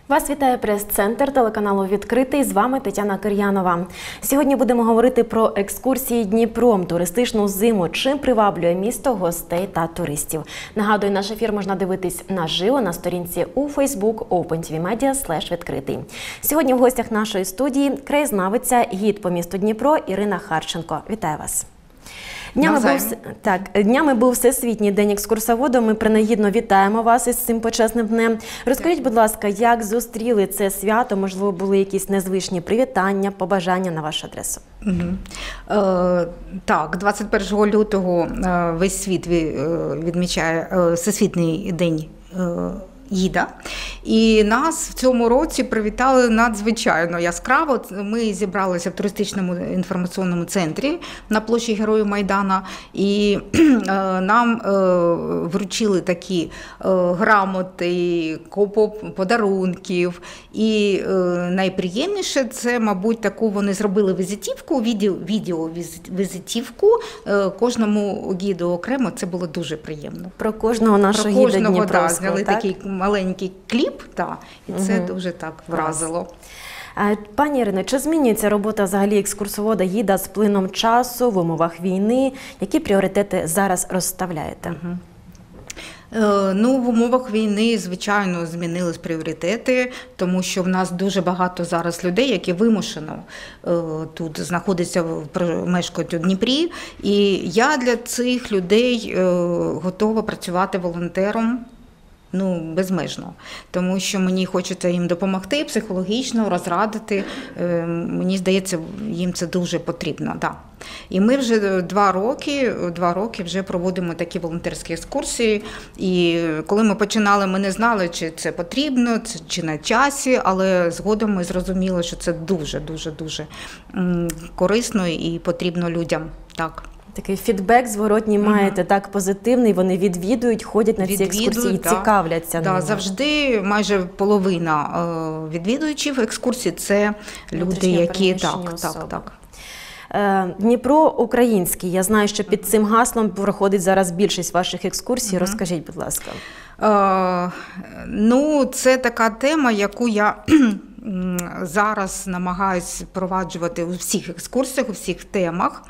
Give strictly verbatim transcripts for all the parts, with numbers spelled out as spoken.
Вас вітає прес-центр телеканалу «Відкритий». З вами Тетяна Кир'янова. Сьогодні будемо говорити про екскурсії Дніпром, туристичну зиму, чим приваблює місто гостей та туристів. Нагадую, наш ефір можна дивитись наживо на сторінці у Facebook OpenTVMedia слеш відкритий. Сьогодні в гостях нашої студії краєзнавиця, гід по місту Дніпро Ірина Харченко. Вітаю вас. Днями був, так, днями був Всесвітній день екскурсовода. Ми принагідно вітаємо вас із цим почесним днем. Розкажіть, будь ласка, як зустріли це свято? Можливо, були якісь незвичні привітання, побажання на вашу адресу? Угу. Е, так, двадцять першого лютого весь світ відмічає Всесвітній день гіда. І нас в цьому році привітали надзвичайно яскраво. Ми зібралися в туристичному інформаційному центрі на площі Героїв Майдана, і е, нам е, вручили такі е, грамоти, купу подарунків. І е, найприємніше це, мабуть, таку вони зробили візитівку, відео, відео візитівку е, кожному гіду окремо. Це було дуже приємно. Про кожного нашого Про кожного, гіда Дніпровського, да, зняли так? такий маленький кліп, та, і це угу. дуже так вразило. Пані Ірино, чи змінюється робота взагалі екскурсовода гіда з плином часу в умовах війни? Які пріоритети зараз розставляєте? Угу. Ну, в умовах війни, звичайно, змінились пріоритети, тому що в нас дуже багато зараз людей, які вимушено тут знаходяться, мешкають у Дніпрі. І я для цих людей готова працювати волонтером. Ну, безмежно, тому що мені хочеться їм допомогти психологічно, розрадити. Мені здається, їм це дуже потрібно. Да. І ми вже два роки, два роки вже проводимо такі волонтерські екскурсії. І коли ми починали, ми не знали, чи це потрібно, чи на часі, але згодом ми зрозуміли, що це дуже-дуже-дуже корисно і потрібно людям. Так. Такий фідбек зворотній угу. маєте, так, позитивний, вони відвідують, ходять на ці екскурсії, да. цікавляться. Да, завжди майже половина відвідувачів екскурсій – це люди, які… Так, так, так. Дніпро український. Я знаю, що під цим гаслом проходить зараз більшість ваших екскурсій. Угу. Розкажіть, будь ласка. Е, ну, це така тема, яку я зараз намагаюся впроваджувати у всіх екскурсіях, у всіх темах.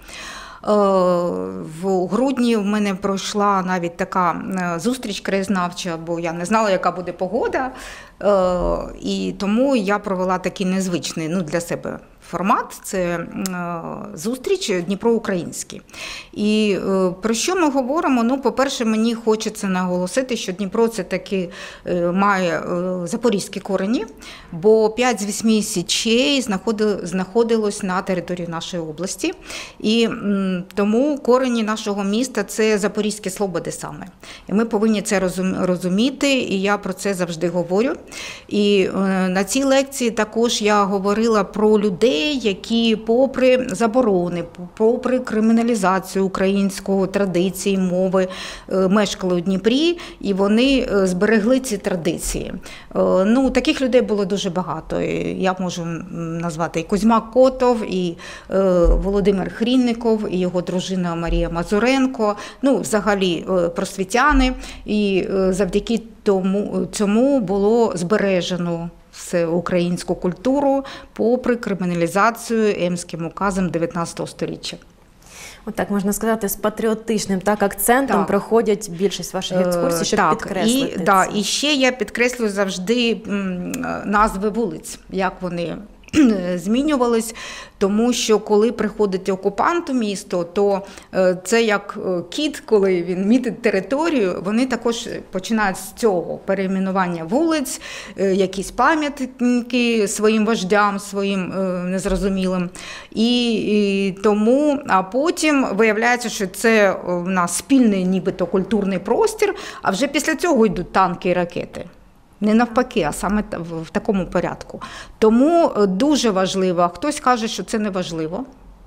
В грудні в мене пройшла навіть така зустріч краєзнавча, бо я не знала, яка буде погода, і тому я провела такий незвичний, ну, для себе формат – це зустріч Дніпро-український. І про що ми говоримо? Ну, по-перше, мені хочеться наголосити, що Дніпро – це таки має запорізькі корені, бо п'ять з восьми січей знаходилось на території нашої області. І тому корені нашого міста – це запорізькі слободи саме. І ми повинні це розуміти, і я про це завжди говорю. І на цій лекції також я говорила про людей, які попри заборони, попри криміналізацію української традиції, мови, мешкали у Дніпрі, і вони зберегли ці традиції. Ну, таких людей було дуже багато. Я можу назвати і Кузьма Котов, і Володимир Хрінников, і його дружина Марія Мазуренко, ну, взагалі просвітяни, і завдяки тому, цьому було збережено українську культуру попри криміналізацію Емським указом дев'ятнадцятого сторіччя. Отак, можна сказати, з патріотичним так, акцентом так. проходять більшість ваших екскурсій, щоб так. підкреслити і, це. Да, і ще я підкреслюю завжди назви вулиць, як вони змінювались, тому що коли приходить окупант у місто, то це як кіт, коли він мітить територію, вони також починають з цього перейменування вулиць, якісь пам'ятники своїм вождям, своїм незрозумілим. І, і тому, а потім виявляється, що це в нас спільний нібито культурний простір, а вже після цього йдуть танки і ракети. Не навпаки, а саме в такому порядку. Тому дуже важливо, а хтось каже, що це не важливо.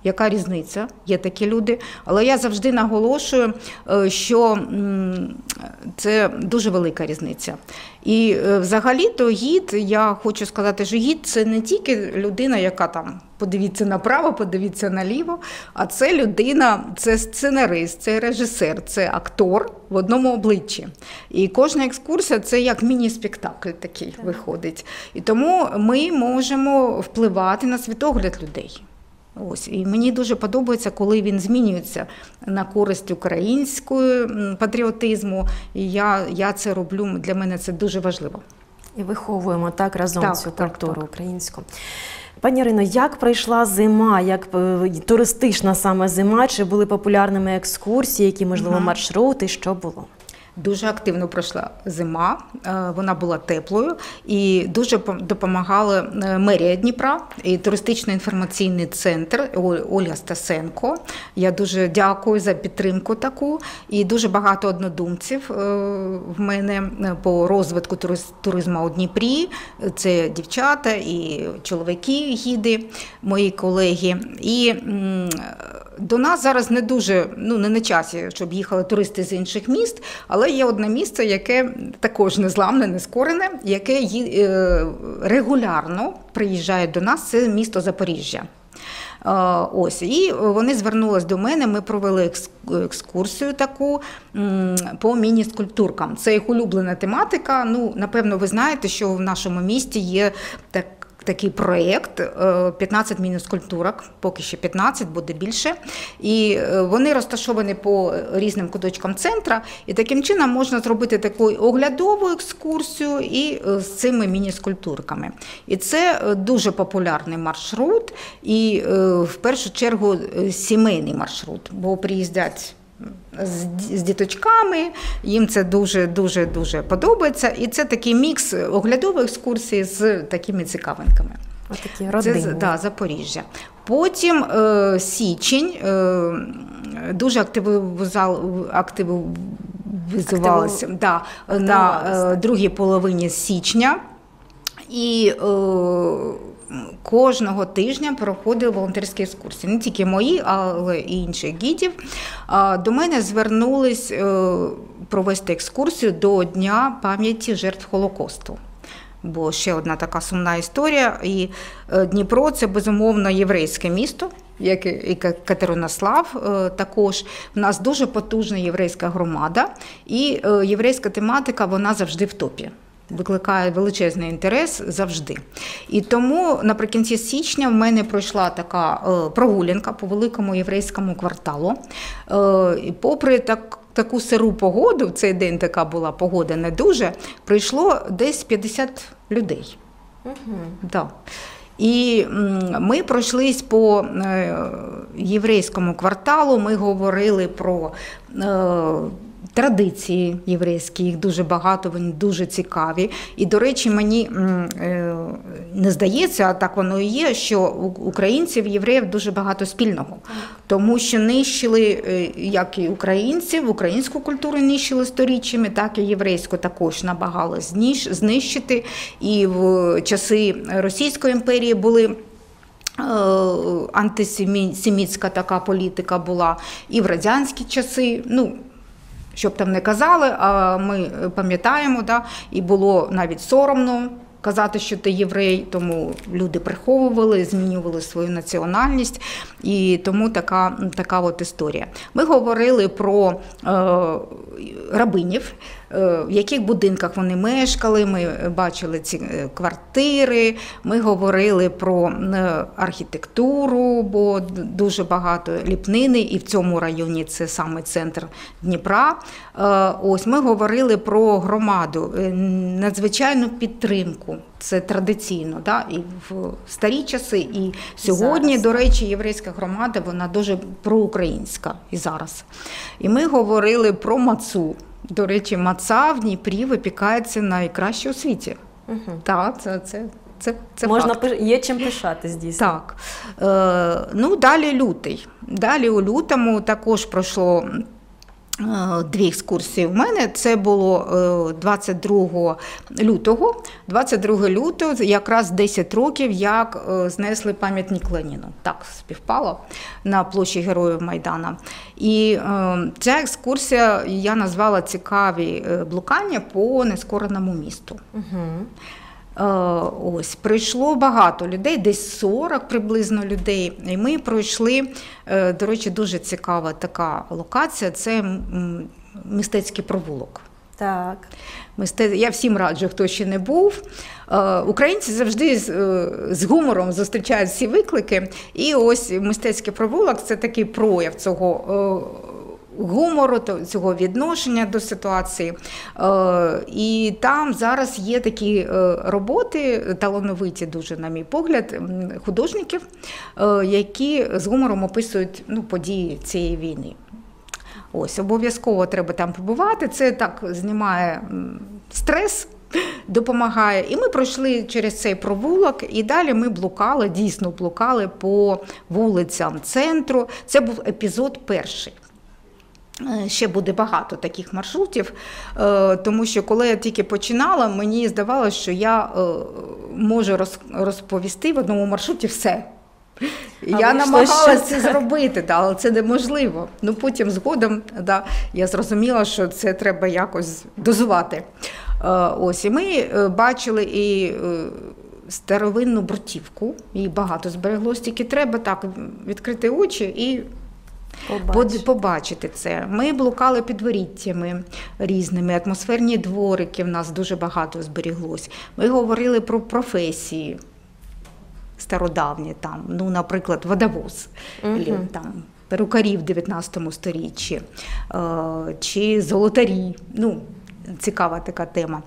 яка різниця, є такі люди, але я завжди наголошую, що це дуже велика різниця. І взагалі-то гід, я хочу сказати, що гід – це не тільки людина, яка там подивіться направо, подивіться наліво, а це людина, це сценарист, це режисер, це актор в одному обличчі. І кожна екскурсія – це як міні-спектакль такий так. виходить. І тому ми можемо впливати на світогляд людей. Ось. І мені дуже подобається, коли він змінюється на користь українського патріотизму. І я, я це роблю, для мене це дуже важливо. І виховуємо так разом так, цю так, культуру так. українську. Пані Ірино, як пройшла зима, як туристична саме зима, чи були популярними екскурсії, які, можливо, Ага. маршрути, що було? Дуже активно пройшла зима, вона була теплою і дуже допомагала мерія Дніпра і туристично-інформаційний центр Ольга Стасенко. Я дуже дякую за підтримку таку. І дуже багато однодумців в мене по розвитку туризму у Дніпрі. Це дівчата і чоловіки-гіди, мої колеги. І до нас зараз не дуже, ну не на часі, щоб їхали туристи з інших міст, але є одне місце, яке також незламне, нескорене, яке регулярно приїжджає до нас, це місто Запоріжжя. Ось, і вони звернулись до мене, ми провели екскурсію таку по міні-скульптуркам. Це їх улюблена тематика. Ну, напевно, ви знаєте, що в нашому місті є так, такий проєкт, п'ятнадцять міні-скульптурок, поки що п'ятнадцять, буде більше. І вони розташовані по різним куточкам центра. І таким чином можна зробити таку оглядову екскурсію і з цими міні-скульптурками. І це дуже популярний маршрут. І в першу чергу сімейний маршрут, бо приїздять з діточками, їм це дуже-дуже-дуже подобається. І це такий мікс оглядової екскурсії з такими цікавинками. Ось такі родинні. Це да, Запоріжжя. Потім е, січень, е, дуже активізувалося да, на е, другій половині січня. І е, кожного тижня проходили волонтерські екскурсії. Не тільки мої, але і інших гідів. До мене звернулись провести екскурсію до Дня пам'яті жертв Голокосту. Бо ще одна така сумна історія. І Дніпро – це, безумовно, єврейське місто, як і Катеринослав також. У нас дуже потужна єврейська громада, і єврейська тематика, вона завжди в топі. Викликає величезний інтерес завжди. І тому наприкінці січня в мене пройшла така прогулянка по великому єврейському кварталу. І попри так, таку сиру погоду, в цей день така була погода не дуже, прийшло десь п'ятдесят людей. Угу. Да. І ми пройшлись по єврейському кварталу, ми говорили про традиції єврейські, їх дуже багато, вони дуже цікаві. І, до речі, мені не здається, а так воно і є, що у українців, євреїв дуже багато спільного. Тому що нищили, як і українців, українську культуру нищили сторіччями, так і єврейську також намагали знищити. І в часи Російської імперії були антисемітська така політика була, і в радянські часи, ну, щоб там не казали, а ми пам'ятаємо, да, і було навіть соромно казати, що ти єврей, тому люди приховували, змінювали свою національність, і тому така, така от історія. Ми говорили про е, рабинів, е, в яких будинках вони мешкали, ми бачили ці квартири, ми говорили про архітектуру, бо дуже багато ліпнини, і в цьому районі це саме центр Дніпра. Е, ось ми говорили про громаду, надзвичайну підтримку. Це традиційно, да? І в старі часи, і сьогодні, зараз. До речі, єврейська громада, вона дуже проукраїнська і зараз. І ми говорили про мацу. До речі, маца в Дніпрі випікається найкраще у світі. Угу. Так, це, це, це, це Можна, факт. Є чим пишатись, дійсно. Так. Е, ну, далі лютий. Далі у лютому також пройшло Дві екскурсії в мене. Це було двадцять другого лютого. двадцять другого лютого якраз десять років, як знесли пам'ятник Леніну. Так співпало на площі Героїв Майдану. І ця екскурсія я назвала «Цікаві блукання по нескореному місту». Угу. Ось, прийшло багато людей, десь сорок приблизно людей. І ми пройшли, до речі, дуже цікава така локація, це мистецький провулок. Так. Я всім раджу, хто ще не був. Українці завжди з гумором зустрічають всі виклики. І ось мистецький провулок – це такий прояв цього гумору, цього відношення до ситуації. І там зараз є такі роботи, талановиті дуже, на мій погляд, художників, які з гумором описують, ну, події цієї війни. Ось, обов'язково треба там побувати, це так знімає стрес, допомагає. І ми пройшли через цей провулок, і далі ми блукали, дійсно блукали по вулицям центру. Це був епізод перший. Ще буде багато таких маршрутів, тому що коли я тільки починала, мені здавалося, що я можу розповісти в одному маршруті все. А я намагалася це зробити, да, але це неможливо. Ну, потім згодом, да, я зрозуміла, що це треба якось дозувати. Ось, і ми бачили і старовинну Брутівку, її багато збереглося, тільки треба так відкрити очі і Побач. побачити це. Ми блукали підворіттями різними, атмосферні дворики в нас дуже багато зберіглось. Ми говорили про професії стародавні, там, ну, наприклад, водовоз, uh-huh. там, перукарі в дев'ятнадцятому сторіччі, чи золотарі, ну, цікава така тема.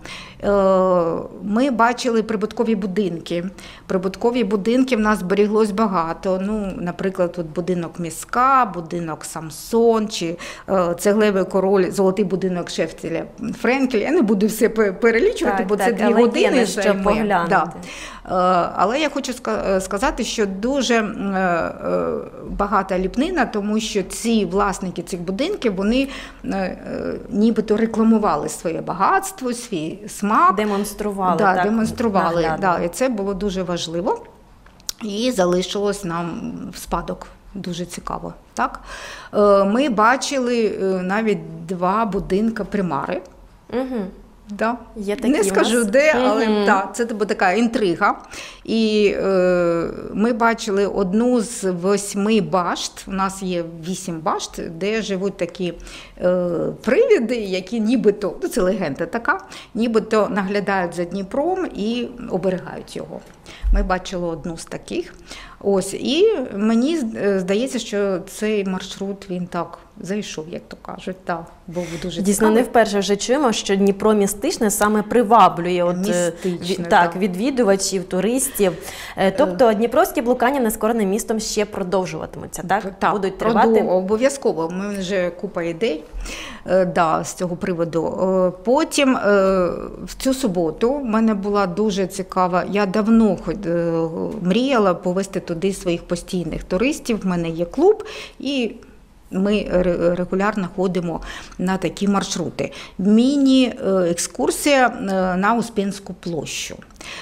Ми бачили прибуткові будинки. Прибуткові будинки в нас зберіглось багато. Ну, наприклад, от будинок Міска, будинок Самсон, чи цеглевий король, золотий будинок Шефтеля Френкеля. Я не буду все перелічувати, так, бо так, це дві години. Що поглянути. Да. Але я хочу сказати, що дуже багата ліпнина, тому що ці власники цих будинків, вони нібито рекламували своє багатство, свій смак. Демонстрували. Да, так, демонстрували, да, і це було дуже важливо. І залишилось нам в спадок. Дуже цікаво. Так? Ми бачили навіть два будинки примари. Угу. Да. Є такі Не скажу де, але угу. да, це була така інтрига. І е, ми бачили одну з восьми башт, у нас є вісім башт, де живуть такі е, привиди, які нібито, ну це легенда така, нібито наглядають за Дніпром і оберігають його. Ми бачили одну з таких. Ось, і мені здається, що цей маршрут, він так зайшов, як то кажуть, так, був дуже Дійсно, цікавий. не вперше вже чуємо, що Дніпро містичне саме приваблює от, Містичне, так, так. відвідувачів, туристів. Тобто дніпровські блукання нескореним містом ще продовжуватимуться, так? Так, будуть тривати? Обов'язково. У мене вже купа ідей да, з цього приводу. Потім в цю суботу в мене була дуже цікава, я давно мріяла повести туди своїх постійних туристів, в мене є клуб, і ми регулярно ходимо на такі маршрути. Міні-екскурсія на Успенську площу.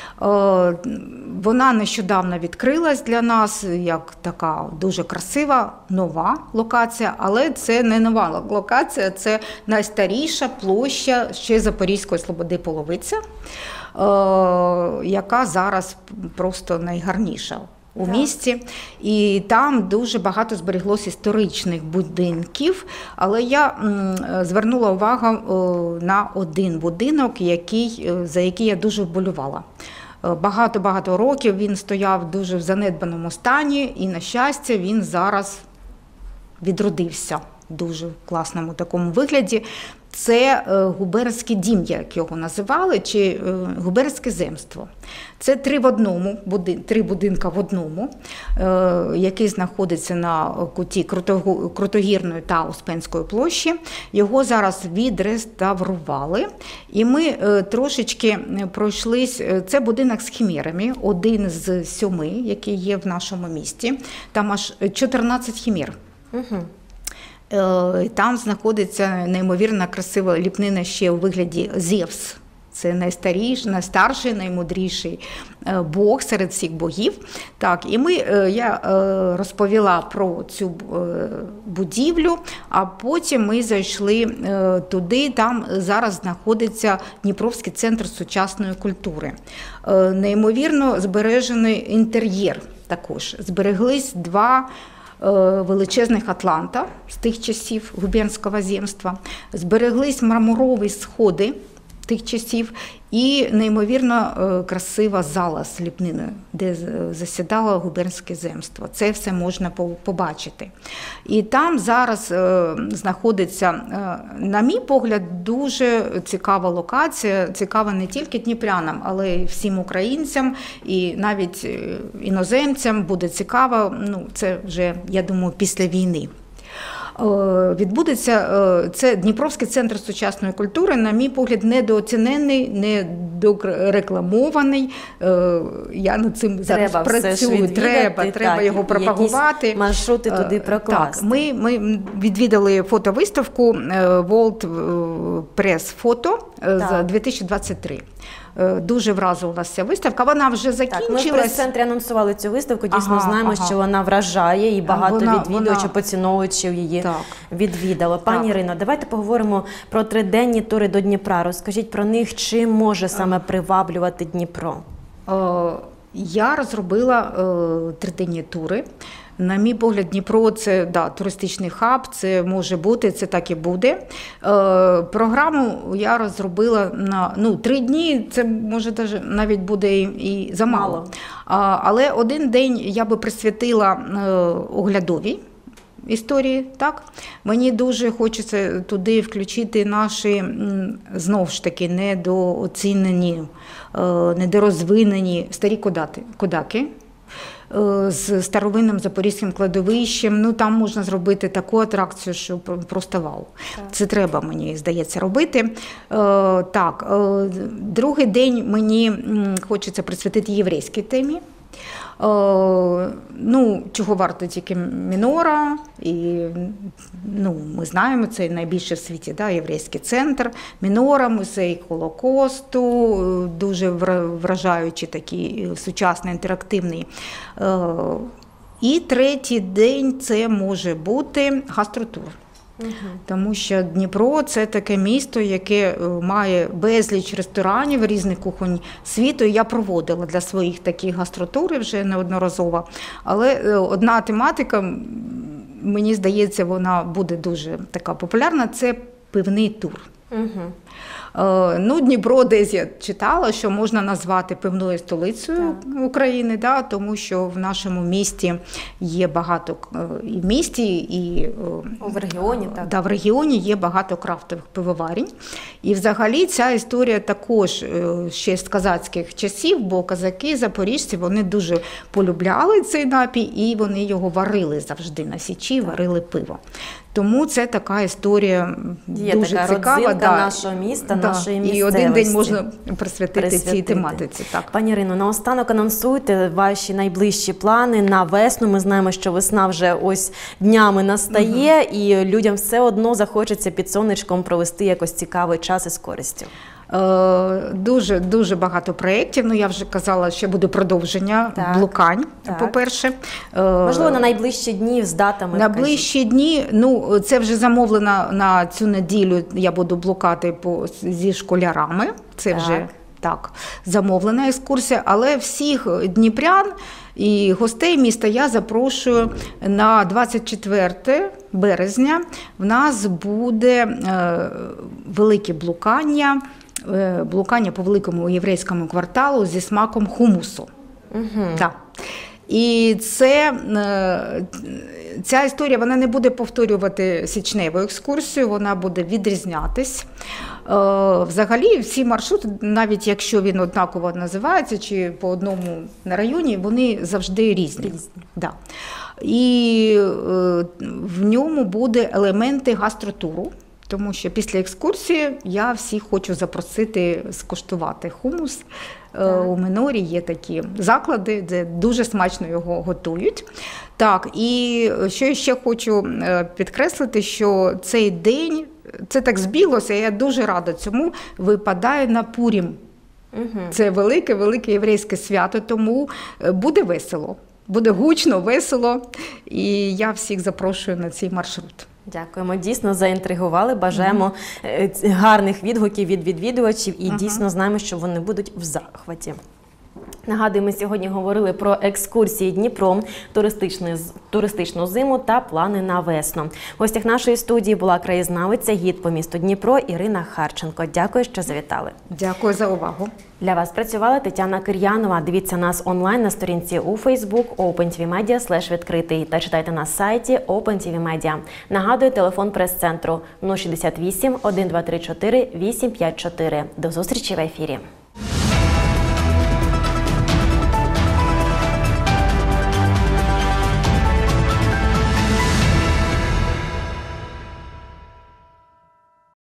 Вона нещодавно відкрилась для нас, як така дуже красива, нова локація, але це не нова локація, це найстаріша площа ще Запорізької Слободи Половиця, яка зараз просто найгарніша у так. місті. І там дуже багато зберіглося історичних будинків, але я м, звернула увагу о, на один будинок, який, за який я дуже вболювала. Багато-багато років він стояв дуже в занедбаному стані, і, на щастя, він зараз відродився в дуже класному такому вигляді. Це губернський дім, як його називали, чи губернське земство. Це три в одному, три будинка в одному, який знаходиться на куті Крутогірної та Успенської площі. Його зараз відреставрували, і ми трошечки пройшлись. Це будинок з хімерами, один з сьоми, який є в нашому місті. Там аж чотирнадцять хімер. Угу. Е, Там знаходиться неймовірно красива ліпнина ще у вигляді Зевс. Це найстаріший, найстарший, наймудріший Бог серед всіх богів. Так, і ми, я розповіла про цю будівлю, а потім ми зайшли туди, там зараз знаходиться Дніпровський центр сучасної культури. Неймовірно збережений інтер'єр також. Збереглись два величезних атланта з тих часів Губернського земства, збереглись мармурові сходи тих часів і неймовірно красива зала з ліпниною, де засідало губернське земство. Це все можна побачити. І там зараз знаходиться, на мій погляд, дуже цікава локація, цікава не тільки дніпрянам, але й всім українцям, і навіть іноземцям буде цікаво, ну, це вже, я думаю, після війни. Відбудеться, це Дніпровський центр сучасної культури, на мій погляд, недооцінений, недорекламований. Я над цим зараз треба працюю. Треба, так, треба його пропагувати. Маршрути туди прокласти. Так, ми, ми відвідали фотовиставку World Press Photo за дві тисячі двадцять три. Дуже вразила нас ця виставка, вона вже закінчилась. Так, ми в прес-центрі анонсували цю виставку, дійсно ага, знаємо, ага. що вона вражає і багато вона, відвідувачів, вона... поціновувачів її так. відвідало. Пані Ірино, давайте поговоримо про триденні тури до Дніпра. Розкажіть про них, чим може саме приваблювати Дніпро? Я розробила триденні тури. На мій погляд, Дніпро – це да, туристичний хаб, це може бути, це так і буде. Е, програму я розробила на ну, три дні, це може навіть буде і, і замало. А, але один день я би присвятила е, оглядовій історії. Так? Мені дуже хочеться туди включити наші, знову ж таки, недооцінені, е, недорозвинені старі кодаки. З старовинним запорізьким кладовищем, ну там можна зробити таку атракцію, що просто вау. Так. Це треба, мені здається, робити. Е, так, е, другий день мені хочеться присвятити єврейській темі. Е, ну, чого варто тільки Мінора, і ну, ми знаємо, це найбільший в світі, да, єврейський центр, Мінора, музей Холокосту, дуже вражаючий такий сучасний, інтерактивний. Е, і третій день це може бути гастротур. Угу. Тому що Дніпро – це таке місто, яке має безліч ресторанів різних кухонь світу. Я проводила для своїх таких гастротурів вже неодноразово. Але одна тематика, мені здається, вона буде дуже така популярна – це пивний тур. Угу. Ну, Дніпро десь я читала, що можна назвати пивною столицею так. України, да, тому що в нашому місті є багато, і в місті, і в регіоні, так. Да, в регіоні є багато крафтових пивоварень. І взагалі ця історія також ще з козацьких часів, бо козаки, запоріжці, вони дуже полюбляли цей напій і вони його варили завжди на січі, так. варили пиво. Тому це така історія є дуже така цікава. Да. нашого міста, да. нашої місцевості. І один день можна присвятити, присвятити. цій тематиці. Так. Пані Ірино, наостанок анонсуйте ваші найближчі плани на весну. Ми знаємо, що весна вже ось днями настає, угу. і людям все одно захочеться під сонечком провести якось цікавий час із користю. Дуже, дуже багато проєктів. Ну, я вже казала, що буде продовження так, блукань, так. по-перше. Можливо, на найближчі дні з датами? На найближчі дні, ну, це вже замовлено на цю неділю, я буду блукати по, зі школярами. Це так. вже так, замовлена екскурсія, але всіх дніпрян і гостей міста я запрошую на двадцять четверте березня. В нас буде е, велике блукання, е, блукання по великому єврейському кварталу зі смаком хумусу. Угу. Так. І це, ця історія вона не буде повторювати січневу екскурсію, вона буде відрізнятись. Взагалі всі маршрути, навіть якщо він однаково називається, чи по одному на районі, вони завжди різні. різні. Да. І в ньому буде елементи гастротуру. тому що після екскурсії я всіх хочу запросити скуштувати хумус. Так. У Минорі є такі заклади, де дуже смачно його готують. Так, і що я ще хочу підкреслити, що цей день, це так збіглося, я дуже рада цьому, випадає на Пурім. Угу. Це велике-велике єврейське свято, тому буде весело. Буде гучно, весело, і я всіх запрошую на цей маршрут. Дякуємо. Дійсно заінтригували. Бажаємо mm-hmm. гарних відгуків від відвідувачів і mm-hmm. дійсно знаємо, що вони будуть в захваті. Нагадую, ми сьогодні говорили про екскурсії Дніпром, туристичну зиму та плани на весну. В гостях нашої студії була краєзнавиця, гід по місту Дніпро Ірина Харченко. Дякую, що завітали. Дякую за увагу. Для вас працювала Тетяна Кир'янова. Дивіться нас онлайн на сторінці у Facebook OpenTVMedia слеш відкритий та читайте на сайті OpenTVMedia. Нагадую, телефон прес-центру нуль шістдесят вісім, один два три чотири, вісім п'ять чотири. До зустрічі в ефірі.